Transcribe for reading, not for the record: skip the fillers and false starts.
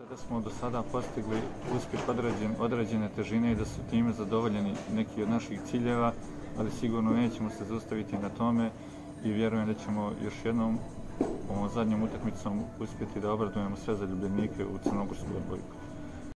Da smo do sada postigli uspjeh određene težine i da su time zadovoljeni neki od naših ciljeva, ali sigurno nećemo se zaustaviti na tome i vjerujem da ćemo još jednom ovom zadnjom utakmicom uspjeti da obradujemo sve zaljubljenike u crnogorsku odbojku.